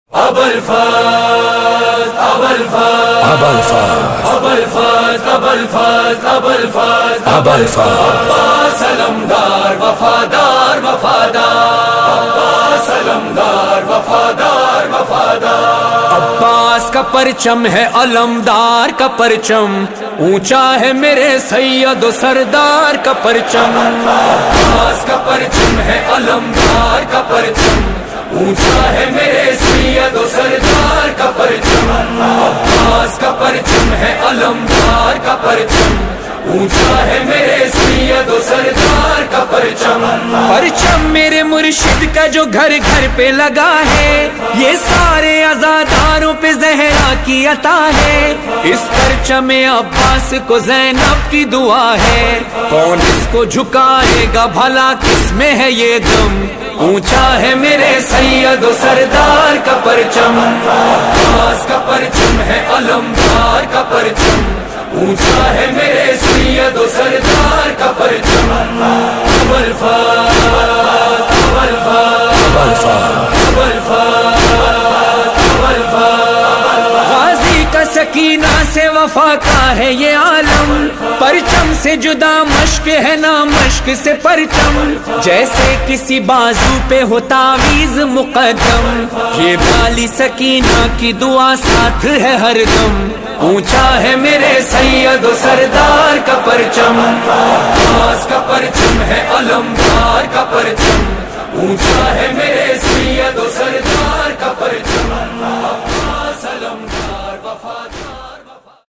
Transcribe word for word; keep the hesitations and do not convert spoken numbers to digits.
ابو الفضل ابو الفضل ابو الفضل ابو الفضل ابو الفضل ابو الفضل ابو الفضل عباس علمدار وفادار وفادار عباس علمدار وفادار وفادار عباس کا پرچم ہے علمدار کا پرچم، اونچا ہے میرے سید و سردار کا پرچم۔ عباس کا پرچم ہے علمدار کا پرچم، اونچا ہے میرے سید و سردار کا پرچم۔ عباس کا پرچم ہے علمدار کا پرچم، اونچا ہے میرے سید و سردار کا پرچم۔ پرچم میرے مرشد کا جو گھر گھر پہ لگا ہے، یہ سارے عزاداروں پہ زہرا کی عطا ہے۔ اس پرچم عباس کو زینب کی دعا ہے، کون اس کو جھکائے گا بھلا کس میں ہے یہ دم۔ اونچا ہے میرے سید و سردار کا پرچم۔ عباس کا پرچم ہے علمدار کا پرچم، اونچا ہے میرے سید و سردار کا پرچم۔ ابو الفضل ابو الفضل ابو الفضل ابو الفضل ابو الفضل غازی کا سکینہ سے وفا کا ہے یہ عالم، پرچم سے جدا مشق ہے نا مشق سے پرچم، جیسے کسی بازو پہ ہو تعویذ مقدم، یہ بالی سکینہ کی دعا ساتھ ہے ہر دم۔ اونچا ہے میرے سید و سردار کا پرچم۔ عباس کا پرچم ہے علمدار کا پرچم، اونچا ہے میرے سید و سردار کا پرچم۔ عباس علمدار